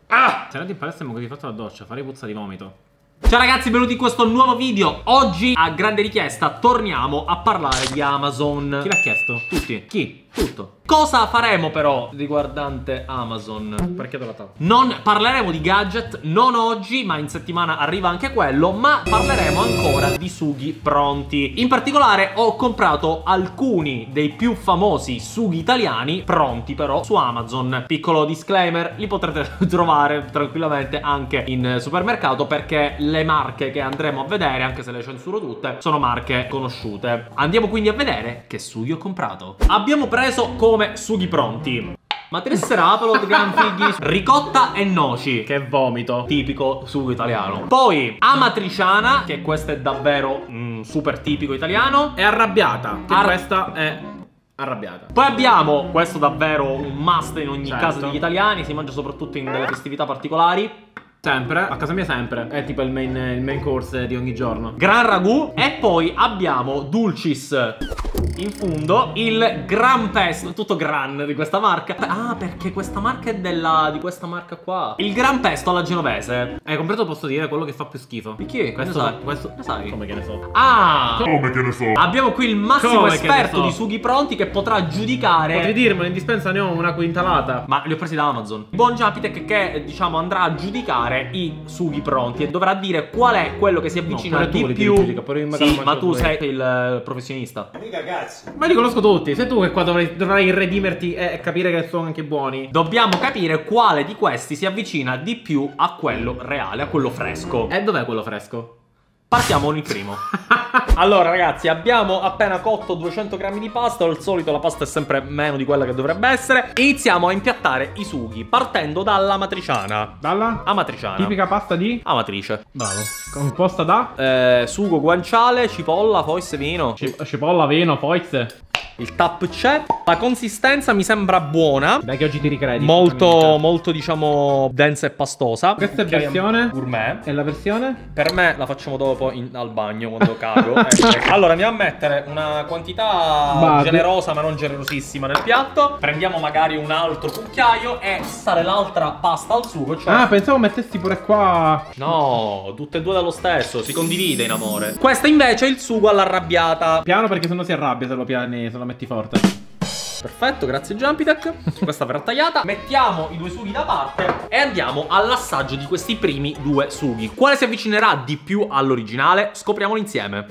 Ah! Se andate in palestra e mi fatto la doccia, farei puzza di vomito. Ciao ragazzi, benvenuti in questo nuovo video. Oggi, a grande richiesta, torniamo a parlare di Amazon. Chi l'ha chiesto? Tutti. Chi? Tutto. Cosa faremo però riguardante Amazon? Perché te la tavo? Non parleremo di gadget, non oggi, ma in settimana arriva anche quello. Ma parleremo ancora di sughi pronti. In particolare ho comprato alcuni dei più famosi sughi italiani, pronti però, su Amazon. Piccolo disclaimer, li potrete trovare tranquillamente anche in supermercato, perché le marche che andremo a vedere, anche se le censuro tutte, sono marche conosciute. Andiamo quindi a vedere che sughi ho comprato. Abbiamo preso come sughi pronti Matresserapolo, gran fighi, ricotta e noci, che vomito, tipico sugo italiano. Poi amatriciana, che questo è davvero super tipico italiano. E arrabbiata, che questa è arrabbiata. Poi abbiamo, questo davvero un must in ogni casa degli italiani, si mangia soprattutto in delle festività particolari. Sempre, a casa mia sempre. È tipo il main course di ogni giorno. Gran ragù. E poi abbiamo dulcis in fondo, il gran pesto, tutto gran di questa marca. Ah, perché questa marca è di questa marca qua. Il gran pesto alla genovese. Completo, posso dire quello che fa più schifo. Di chi? Questo ne sai? Come che ne so? Ah, come che ne so? Abbiamo qui il massimo esperto di sughi pronti che potrà giudicare. Potrei dirmelo, in dispensa ne ho una quintalata. Ma li ho presi da Amazon. Buon Giapitec che diciamo andrà a giudicare i sughi pronti e dovrà dire qual è quello che si avvicina di più. Sì, ma tu sei il professionista. Mica cazzo. Ma li conosco tutti. Sei tu che qua dovrai redimerti e capire che sono anche buoni. Dobbiamo capire quale di questi si avvicina di più a quello reale, a quello fresco. E dov'è quello fresco? Partiamo con il primo. Allora ragazzi, abbiamo appena cotto 200 grammi di pasta. Al solito la pasta è sempre meno di quella che dovrebbe essere. Iniziamo a impiattare i sughi partendo dalla matriciana. Dalla? Amatriciana. Tipica pasta di? Amatrice. Bravo. Composta da? Sugo, guanciale, cipolla, foisse, vino. Cipolla, vino, foisse. Il tap c'è. La consistenza mi sembra buona. Dai che oggi ti ricredi. Molto diciamo densa e pastosa. Questa è versione gourmet. E la versione? Per me la facciamo dopo al bagno quando cago. Allora andiamo a mettere una quantità generosa ma non generosissima nel piatto. Prendiamo magari un altro cucchiaio e passare l'altra pasta al sugo, cioè... Ah, pensavo mettessi pure qua. No, tutte e due dallo stesso. Si condivide in amore. Questo invece è il sugo all'arrabbiata. Piano, perché sennò si arrabbia se lo piani, se lo metti forte. Perfetto, grazie Jumpitech. Questa verrà tagliata. Mettiamo i due sughi da parte e andiamo all'assaggio di questi primi due sughi. Quale si avvicinerà di più all'originale? Scopriamolo insieme.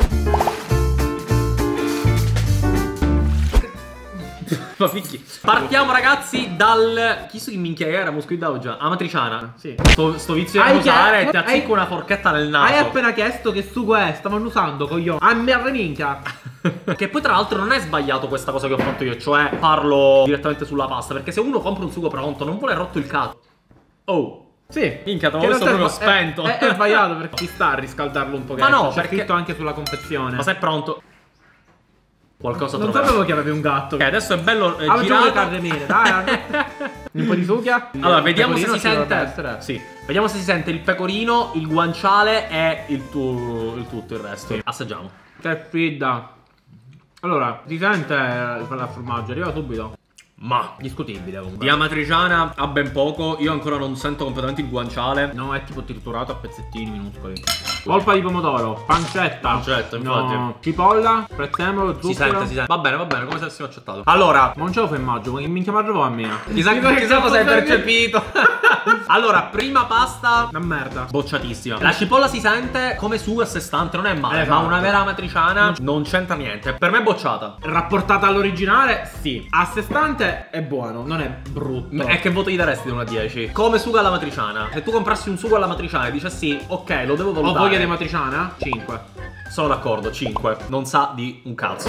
Partiamo ragazzi dal... Chi so che minchia era? Mosquito già. Amatriciana. Sì. Sto vizio di usare e ti azzicco una forchetta nel naso. Hai appena chiesto che sugo è? Stavano usando, coglione. A merda minchia. Che poi tra l'altro non è sbagliato questa cosa che ho fatto io, cioè parlo direttamente sulla pasta, perché se uno compra un sugo pronto non vuole rotto il cazzo. Oh. Sì. Minchia, te l'ho visto proprio spento. È sbagliato perché ci sta a riscaldarlo un pochettino. Ma no, perché... c'è scritto anche sulla confezione. Ma se è pronto... Qualcosa non sapevo che avevi un gatto. Ok, adesso è bello girato. Dai. Un po' di sughia. Allora, vediamo se si sente. Sì. Vediamo se si sente il pecorino, il guanciale e il tutto il resto. Assaggiamo. Che fridda. Allora, si sente il formaggio, arriva subito. Ma discutibile comunque. Di amatriciana ha ben poco. Io ancora non sento completamente il guanciale. No, è tipo triturato a pezzettini minuscoli. Polpa di pomodoro, pancetta, infatti. No. Cipolla, prezzemolo, zucchero. Si sente. Va bene, come se avessimo accettato. Allora, non ce lo fai immagino, che minchia mangiavo a me. Chissà cosa hai percepito. Allora, prima pasta, una merda, bocciatissima. La cipolla si sente come sugo a sé stante, non è male, ma una vera amatriciana non c'entra niente. Per me è bocciata. Rapportata all'originale, sì. A sé stante è buono, non è brutto. E che voto gli daresti da 1 a 10? Come sugo alla matriciana. Se tu comprassi un sugo alla matriciana e dicessi ok, lo devo valutare. Ho voglia di matriciana? 5. Sono d'accordo, 5. Non sa di un cazzo.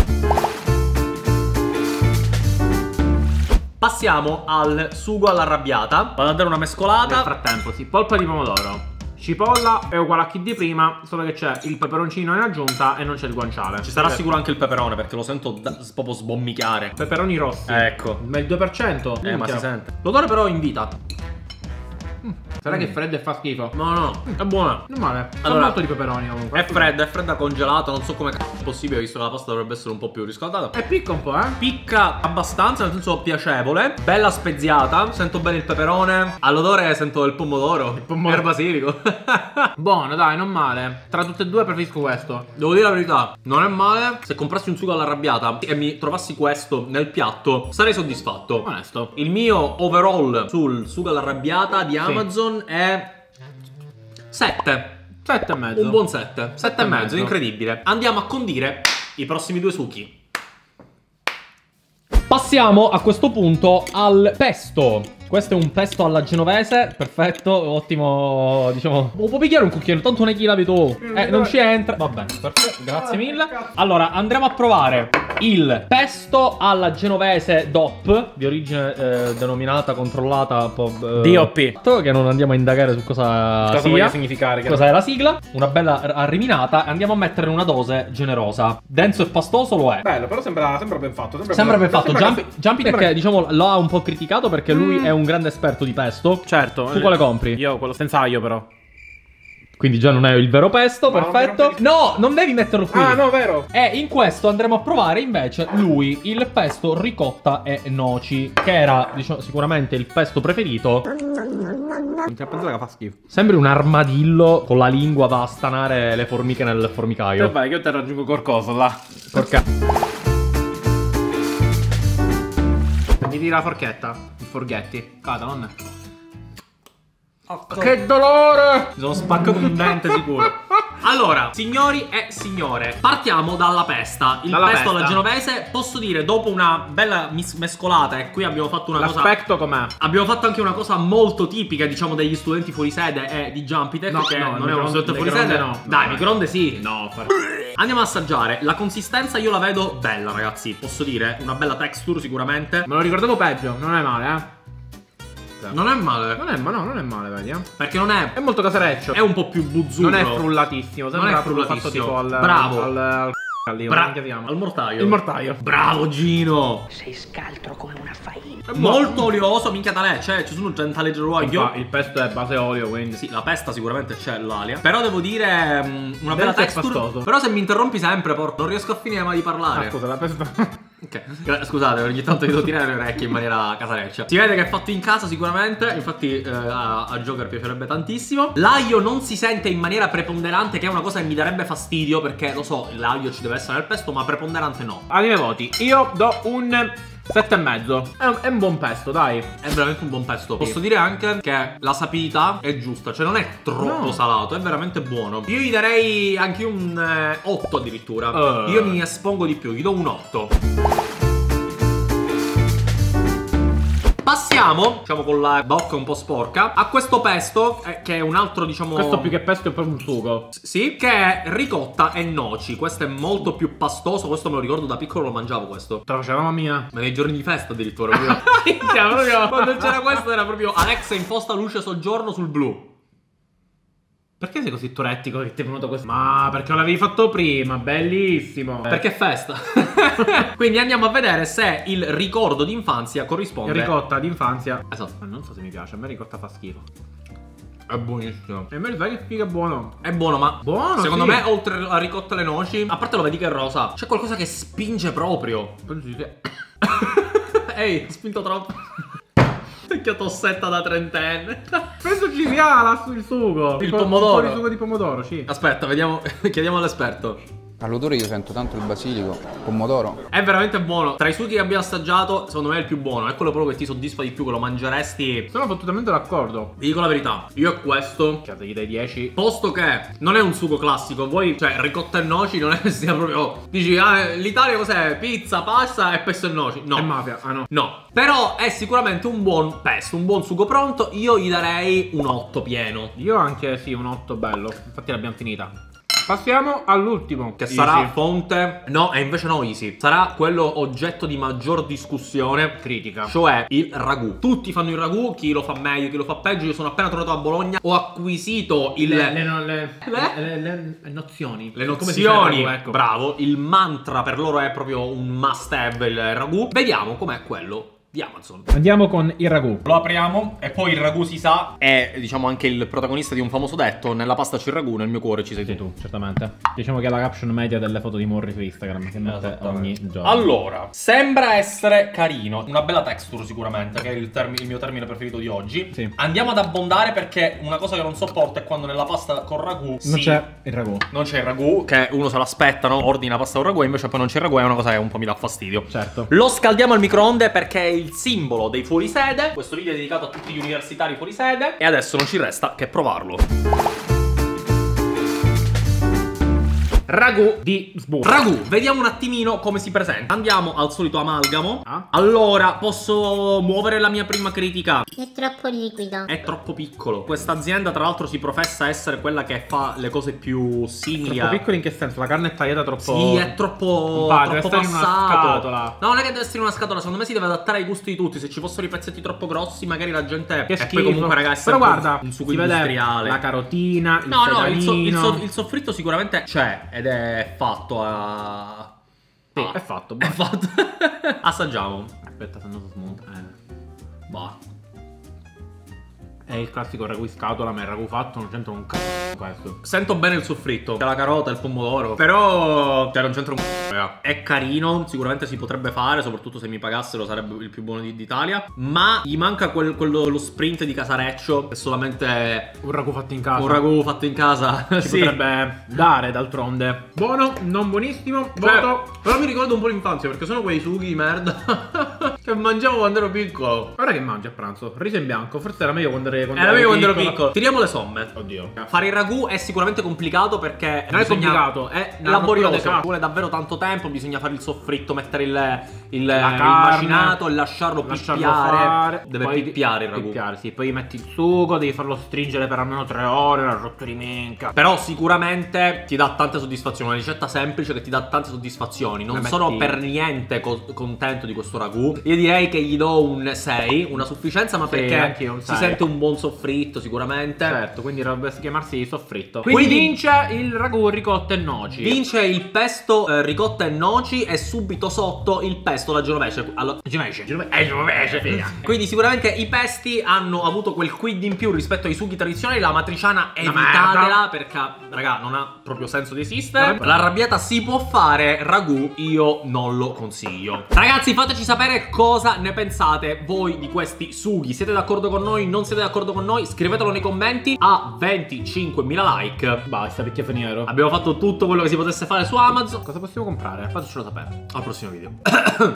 Passiamo al sugo all'arrabbiata. Vado a dare una mescolata. Nel frattempo, sì. Polpa di pomodoro. Cipolla è uguale a chi di prima, solo che c'è il peperoncino in aggiunta e non c'è il guanciale. Ci sarà sicuro anche il peperone, perché lo sento proprio sbommicare. Peperoni rossi. Ecco. Ma il 2%? Ma si sente. L'odore però invita. Sarà che è freddo e fa schifo. No, no, è buona. Non male. Allora, Fa molto di peperoni comunque. È fredda congelata, non so come è possibile visto che la pasta dovrebbe essere un po' più riscaldata. E picca un po', Picca abbastanza, nel senso piacevole. Bella speziata, sento bene il peperone. All'odore sento il pomodoro. Il basilico. Buono, dai, non male. Tra tutte e due preferisco questo. Devo dire la verità, non è male. Se comprassi un sugo all'arrabbiata e mi trovassi questo nel piatto, sarei soddisfatto. Onesto. Il mio overall sul sugo all'arrabbiata di Amazon è 7. 7,5. Un buon 7. 7,5, 7,5. incredibile. Andiamo a condire i prossimi due succhi. Passiamo a questo punto al pesto. Questo è un pesto alla genovese, perfetto, ottimo, diciamo. Può pigliare un cucchiaino, tanto ne chi la vedo. Non ci entra. Va bene, perfetto, grazie mille. Allora, andremo a provare il pesto alla genovese DOP, di origine denominata, controllata, DOP. che non andiamo a indagare su cosa sia. voglia significare. Cosa è la sigla? Una bella arriminata. Andiamo a mettere una dose generosa. Denso e pastoso lo è. Bello, però sembra ben fatto. Sembra ben fatto. Jumpy perché diciamo lo ha un po' criticato perché lui è un grande esperto di pesto. Certo. Tu quale compri? Io quello senza aglio però. Quindi già non è il vero pesto, No, perfetto. No, non devi metterlo qui. Ah, no, vero. E in questo andremo a provare invece lui il pesto ricotta e noci, che era, diciamo, sicuramente il pesto preferito. Non ti ha pensato che fa schifo. Sembri un armadillo con la lingua va a stanare le formiche nel formicaio. Vai, che io te raggiungo qualcosa là. Porca. Mi tira la forchetta. Il forghetti. Cata, non è. Che dolore! Mi sono spaccato un dente sicuro. Allora, signori e signore, partiamo dalla pesta. Il pesto alla genovese, posso dire, dopo una bella mescolata, e qui abbiamo fatto una cosa. L'aspetto com'è? Abbiamo fatto anche una cosa molto tipica, diciamo, degli studenti fuori sede e di Jumpy No, che no, non è uno studente fuori sede. no. Dai, microonde sì. No, Andiamo ad assaggiare. La consistenza io la vedo bella, ragazzi. Posso dire, una bella texture sicuramente. me lo ricordavo peggio. Non è male, Non è male. Non è male, vedi, Perché non è. È molto casereccio. È un po' più buzzurro. Non è frullatissimo. Non è Sembra frullatissimo. fatto tipo al. Bravo. Al Al mortaio. Il mortaio. Bravo Gino. Sei scaltro come una faina. Molto olioso, minchia da lei. Cioè, ci sono gentile olio. Il pesto è base olio, quindi. Sì, la pesta sicuramente c'è l'alia. Però devo dire una bella Denso e texture. pastoso. Però se mi interrompi sempre, porco, non riesco a finire mai di parlare. Ah, scusa, la pesto. Ok, scusate, ogni tanto vi devo tirare le orecchie in maniera casareccia. Si vede che è fatto in casa sicuramente. Infatti a Joker piacerebbe tantissimo. L'aglio non si sente in maniera preponderante, che è una cosa che mi darebbe fastidio, perché lo so, l'aglio ci deve essere nel pesto, ma preponderante no. Ai miei voti, io do un 7,5. È un buon pesto, dai. È veramente un buon pesto. Posso dire anche che la sapidità è giusta, cioè non è troppo salato, è veramente buono. Io gli darei anche un 8 addirittura. Io mi espongo di più, gli do un 8. Passiamo, diciamo con la bocca un po' sporca, a questo pesto, che è un altro, diciamo. Questo più che pesto è proprio un sugo. Sì, che è ricotta e noci. Questo è molto più pastoso. Questo me lo ricordo da piccolo, lo mangiavo questo. Te lo faceva mamma mia. Ma nei giorni di festa addirittura. Quando c'era questo era proprio Alexa imposta luce soggiorno sul blu. Perché sei così torettico che ti è venuto questo? Ma perché lo l'avevi fatto prima, bellissimo. Perché è festa. Quindi andiamo a vedere se il ricordo d'infanzia corrisponde. Ricotta d'infanzia. Esatto. Non so se mi piace, a me ricotta fa schifo. È buonissimo. E a me sai che figa buono. È buono, ma buono, secondo sì. me oltre a ricotta e le noci, a parte lo vedi che è rosa, c'è qualcosa che spinge proprio. Ehi, ho spinto troppo. Che tossetta da trentenne. Penso ci sia il sugo. Il pomodoro. Un po' di sugo di pomodoro, sì. Aspetta, vediamo. Chiediamo all'esperto. All'odore io sento tanto il basilico, pomodoro. È veramente buono. Tra i sughi che abbiamo assaggiato, secondo me è il più buono. È quello proprio che ti soddisfa di più, che lo mangeresti. Sono totalmente d'accordo. Vi dico la verità, io è questo. Gli dai 10. Posto che non è un sugo classico. Voi, cioè, ricotta e noci non è che sia proprio. Dici, l'Italia cos'è? Pizza, pasta e pesto e noci. No. È mafia, no. No. Però è sicuramente un buon pesto, un buon sugo pronto. Io gli darei un 8 pieno. Io anche sì, un 8 bello. Infatti l'abbiamo finita. Passiamo all'ultimo. Che sarà fonte. No, e invece no, Easy. Sarà quello oggetto di maggior discussione. Critica. Cioè il ragù. Tutti fanno il ragù, chi lo fa meglio, chi lo fa peggio. Io sono appena tornato a Bologna. Ho acquisito le nozioni. Le Come si fa il nozioni. ragù, ecco. Bravo. Il mantra per loro è proprio un must have il ragù. Vediamo com'è quello di Amazon. Andiamo con il ragù. Lo apriamo e poi il ragù, si sa, è diciamo anche il protagonista di un famoso detto: nella pasta c'è il ragù, nel mio cuore ci sei tu. Certamente. Diciamo che è la caption media delle foto di Morri su Instagram, che mette ogni giorno. Allora, sembra essere carino, una bella texture sicuramente, che è il mio termine preferito di oggi. Sì. Andiamo ad abbondare, perché una cosa che non sopporto è quando nella pasta con ragù Non c'è il ragù. non c'è il ragù, che uno se l'aspetta, no? Ordina pasta con ragù e invece poi non c'è il ragù, è una cosa che un po' mi dà fastidio. Certo. Lo scaldiamo al microonde perché è il simbolo dei fuorisede. Questo video è dedicato a tutti gli universitari fuorisede e adesso non ci resta che provarlo. Ragù di sburro. Ragù, vediamo un attimino come si presenta. Andiamo al solito amalgamo. Ah. Allora, posso muovere la mia prima critica? È troppo liquido. È troppo piccolo. Questa azienda tra l'altro si professa essere quella che fa le cose più simili Troppo a... piccoli in che senso? La carne è tagliata troppo... Sì, è troppo, Va, deve troppo stare in una passato. scatola. No, non è che deve essere in una scatola. Secondo me si deve adattare ai gusti di tutti. Se ci fossero i pezzetti troppo grossi, magari la gente... Che e schifo. poi comunque ragazzi, però guarda, un sugo si vede industriale. la carotina, il No, sedano. il soffritto sicuramente c'è ed è fatto a... Sì, Ah, è fatto. è fatto. Assaggiamo. Aspetta, se no si smonta. Bah. È il classico ragù in scatola, ma il ragù fatto non c'entra un c***o questo. Sento bene il soffritto, c'è la carota, il pomodoro, però cioè non c'entra un c***o. È carino, sicuramente si potrebbe fare, soprattutto se mi pagassero sarebbe il più buono d'Italia. Ma gli manca quello sprint di Casareccio, è solamente Un ragù fatto in casa. un ragù fatto in casa. Ci Sì. potrebbe dare d'altronde. Buono, non buonissimo. Cioè, Voto. però mi ricordo un po' l'infanzia, perché sono quei sughi di merda che mangiavo quando ero piccolo. Ora che mangi a pranzo? Riso in bianco. Forse era meglio quando Era meglio quando ero piccolo. Tiriamo le somme. Oddio. Fare il ragù è sicuramente complicato perché Non è bisogna- complicato, è una laborioso. rottura di cazzo. Vuole davvero tanto tempo. Bisogna fare il soffritto, mettere il carne, macinato e lasciarlo lasciarlo pippiare. fare. Deve Poi pippiare il ragù. Pippiare, sì. Poi metti il sugo, devi farlo stringere per almeno 3 ore, la rotto di minchia. Però sicuramente ti dà tante soddisfazioni. Una ricetta semplice che ti dà tante soddisfazioni. Non La sono metti- per niente contento di questo ragù. Io direi che gli do un 6, una sufficienza, ma Sì, perché anch'io un si 6. sente un buon soffritto sicuramente. Certo, quindi dovrebbe chiamarsi soffritto. Quindi- Quindi vince il ragù ricotta e noci. Vince il pesto ricotta e noci e subito sotto il pesto alla genovese. Genovese. Quindi sicuramente i pesti hanno avuto quel quid in più rispetto ai sughi tradizionali. La matriciana evitatela merda. perché, raga, non ha proprio senso di esistere. L'arrabbiata si può fare, ragù io non lo consiglio. Ragazzi, fateci sapere cosa ne pensate voi di questi sughi. Siete d'accordo con noi? Non siete d'accordo con noi? Scrivetelo nei commenti. A 25.000 like Basta, picchiafo nero. abbiamo fatto tutto quello che si potesse fare su Amazon. Cosa possiamo comprare? Fatecelo sapere al prossimo video.